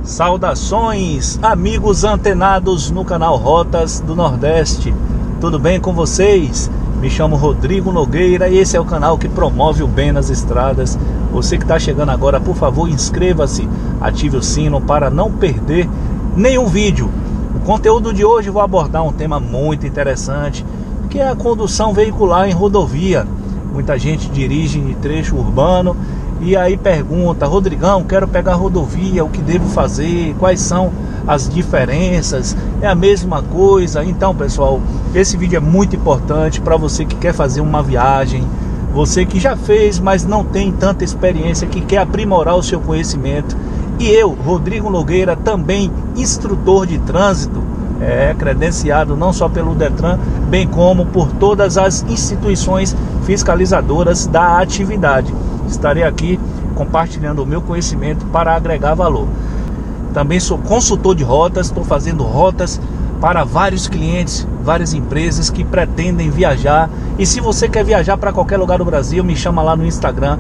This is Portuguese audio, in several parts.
Saudações, amigos antenados no canal Rotas do Nordeste. Tudo bem com vocês? Me chamo Rodrigo Nogueira e esse é o canal que promove o bem nas estradas. Você que está chegando agora, por favor, inscreva-se, ative o sino para não perder nenhum vídeo. O conteúdo de hoje eu vou abordar um tema muito interessante, que é a condução veicular em rodovia. Muita gente dirige em trecho urbano e aí pergunta: Rodrigão, quero pegar a rodovia, o que devo fazer? Quais são as diferenças? É a mesma coisa? Então, pessoal, esse vídeo é muito importante para você que quer fazer uma viagem, você que já fez, mas não tem tanta experiência, que quer aprimorar o seu conhecimento. E eu, Rodrigo Nogueira, também instrutor de trânsito, credenciado não só pelo Detran, bem como por todas as instituições fiscalizadoras da atividade. Estarei aqui compartilhando o meu conhecimento para agregar valor. Também sou consultor de rotas, estou fazendo rotas para vários clientes, várias empresas que pretendem viajar. E se você quer viajar para qualquer lugar do Brasil, me chama lá no Instagram,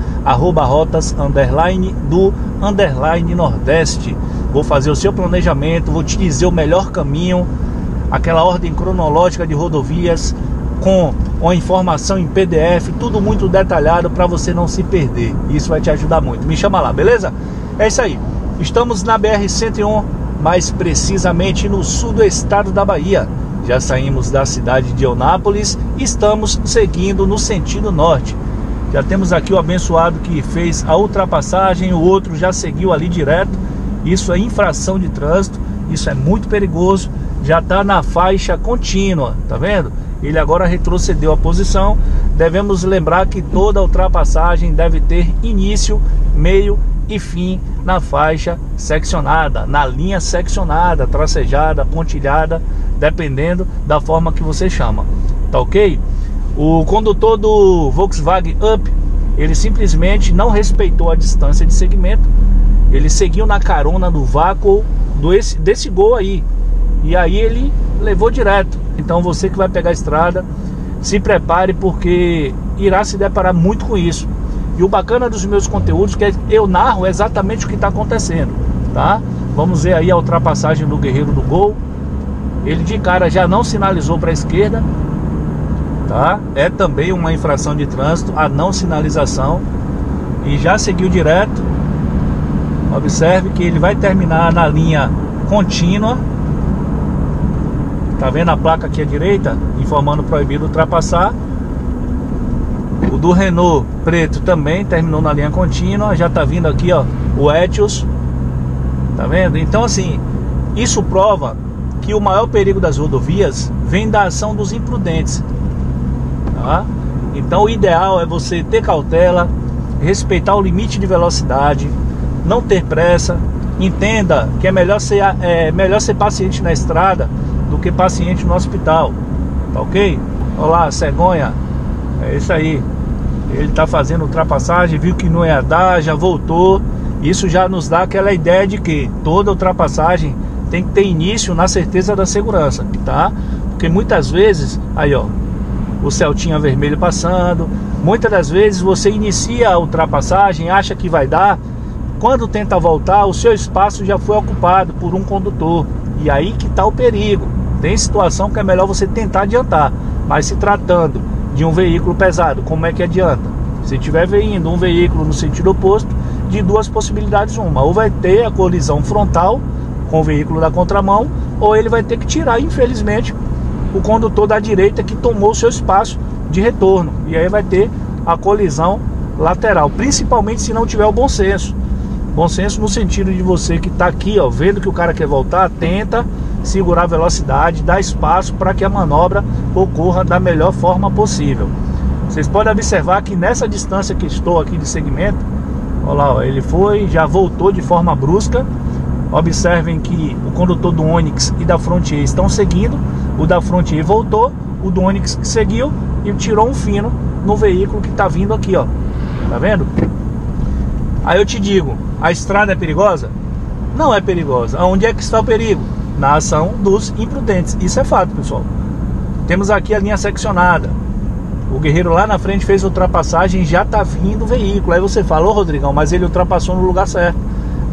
@rotas_do_Nordeste. Vou fazer o seu planejamento, vou te dizer o melhor caminho, aquela ordem cronológica de rodovias, com uma informação em PDF, tudo muito detalhado para você não se perder. Isso vai te ajudar muito. Me chama lá, beleza? É isso aí. Estamos na BR-101, mais precisamente no sul do estado da Bahia. Já saímos da cidade de Eunápolis e estamos seguindo no sentido norte. Já temos aqui o abençoado que fez a ultrapassagem, o outro já seguiu ali direto. Isso é infração de trânsito, isso é muito perigoso. Já está na faixa contínua, tá vendo? Ele agora retrocedeu a posição. Devemos lembrar que toda ultrapassagem deve ter início, meio e fim na faixa seccionada, na linha seccionada, tracejada, pontilhada, dependendo da forma que você chama, tá ok? O condutor do Volkswagen Up, ele simplesmente não respeitou a distância de segmento. Ele seguiu na carona do vácuo desse Gol aí, e aí ele levou direto. Então você que vai pegar a estrada, se prepare, porque irá se deparar muito com isso. E o bacana dos meus conteúdos é que eu narro exatamente o que está acontecendo, tá? Vamos ver aí a ultrapassagem do Guerreiro do Gol. Ele de cara já não sinalizou para a esquerda, tá? É também uma infração de trânsito a não sinalização, e já seguiu direto. Observe que ele vai terminar na linha contínua. Tá vendo a placa aqui à direita, informando proibido ultrapassar. O do Renault preto também terminou na linha contínua. Já tá vindo aqui, ó, o Etios. Tá vendo? Então, assim, isso prova que o maior perigo das rodovias vem da ação dos imprudentes, tá? Então o ideal é você ter cautela, respeitar o limite de velocidade, não ter pressa. Entenda que é melhor ser paciente na estrada do que paciente no hospital, tá ok? Olha lá, cegonha, é isso aí. Ele tá fazendo ultrapassagem, viu que não ia dar, já voltou. Isso já nos dá aquela ideia de que toda ultrapassagem tem que ter início na certeza da segurança, tá? Porque muitas vezes, aí ó, o Celtinha vermelho passando, muitas das vezes você inicia a ultrapassagem, acha que vai dar. Quando tenta voltar, o seu espaço já foi ocupado por um condutor. E aí que está o perigo. Tem situação que é melhor você tentar adiantar. Mas se tratando de um veículo pesado, como é que adianta? Se estiver vindo um veículo no sentido oposto, de duas possibilidades uma: ou vai ter a colisão frontal com o veículo da contramão, ou ele vai ter que tirar, infelizmente, o condutor da direita que tomou o seu espaço de retorno. E aí vai ter a colisão lateral, principalmente se não tiver o bom senso. Bom senso no sentido de você que está aqui, ó, vendo que o cara quer voltar, tenta segurar a velocidade, dar espaço para que a manobra ocorra da melhor forma possível. Vocês podem observar que nessa distância que estou aqui de segmento, olha lá, ó, ele foi, já voltou de forma brusca. Observem que o condutor do Onix e da Frontier estão seguindo. O da Frontier voltou, o do Onix seguiu e tirou um fino no veículo que está vindo aqui, ó. Tá vendo? Aí eu te digo, a estrada é perigosa? Não é perigosa. Onde é que está o perigo? Na ação dos imprudentes. Isso é fato, pessoal. Temos aqui a linha seccionada. O Guerreiro lá na frente fez ultrapassagem e já está vindo o veículo. Aí você fala: ô Rodrigão, mas ele ultrapassou no lugar certo.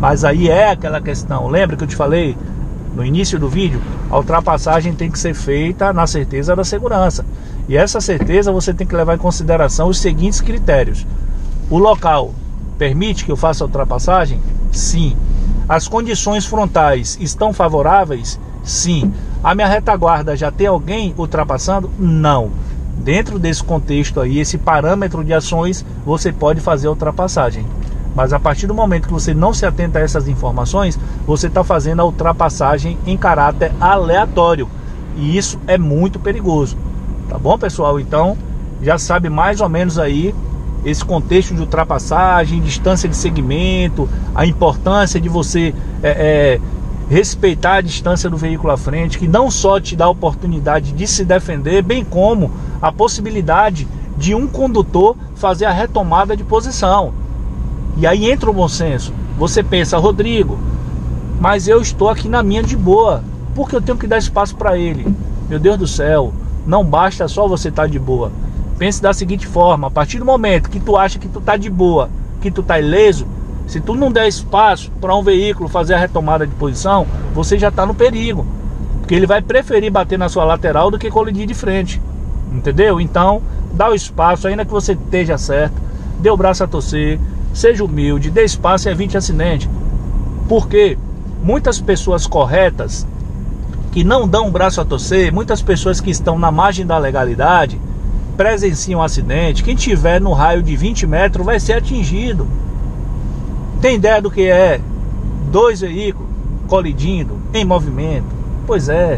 Mas aí é aquela questão, lembra que eu te falei no início do vídeo? A ultrapassagem tem que ser feita na certeza da segurança. E essa certeza você tem que levar em consideração os seguintes critérios: o local permite que eu faça a ultrapassagem? Sim. As condições frontais estão favoráveis? Sim. A minha retaguarda já tem alguém ultrapassando? Não. Dentro desse contexto aí, esse parâmetro de ações, você pode fazer a ultrapassagem. Mas a partir do momento que você não se atenta a essas informações, você está fazendo a ultrapassagem em caráter aleatório. E isso é muito perigoso. Tá bom, pessoal? Então, já sabe mais ou menos aí esse contexto de ultrapassagem, distância de segmento, a importância de você respeitar a distância do veículo à frente, que não só te dá a oportunidade de se defender, bem como a possibilidade de um condutor fazer a retomada de posição. E aí entra o bom senso. Você pensa: Rodrigo, mas eu estou aqui na minha de boa, por que eu tenho que dar espaço para ele? Meu Deus do céu, não basta só você estar de boa. Pense da seguinte forma: a partir do momento que tu acha que tu tá de boa, que tu tá ileso, se tu não der espaço para um veículo fazer a retomada de posição, você já está no perigo, porque ele vai preferir bater na sua lateral do que colidir de frente. Entendeu? Então, dá o espaço, ainda que você esteja certo, dê o braço a torcer, seja humilde, dê espaço e evite acidente. Porque muitas pessoas corretas, que não dão o braço a torcer, muitas pessoas que estão na margem da legalidade, presenciam um acidente. Quem tiver no raio de 20 metros vai ser atingido. Tem ideia do que é 2 veículos colidindo em movimento? Pois é.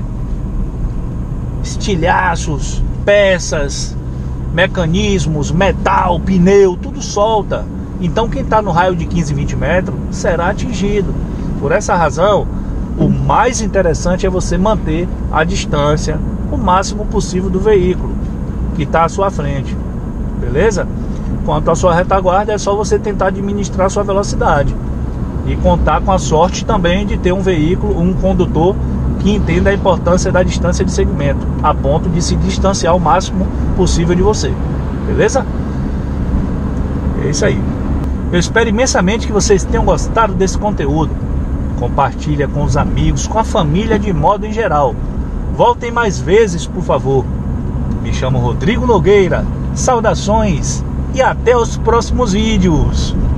Estilhaços, peças, mecanismos, metal, pneu, tudo solta. Então quem está no raio de 15, 20 metros será atingido. Por essa razão, o mais interessante é você manter a distância o máximo possível do veículo que está à sua frente. Beleza? Quanto à sua retaguarda, é só você tentar administrar a sua velocidade e contar com a sorte também de ter um veículo, um condutor que entenda a importância da distância de segmento, a ponto de se distanciar o máximo possível de você. Beleza? É isso aí. Eu espero imensamente que vocês tenham gostado desse conteúdo. Compartilha com os amigos, com a família de modo em geral. Voltem mais vezes, por favor. Me chamo Rodrigo Nogueira. Saudações e até os próximos vídeos.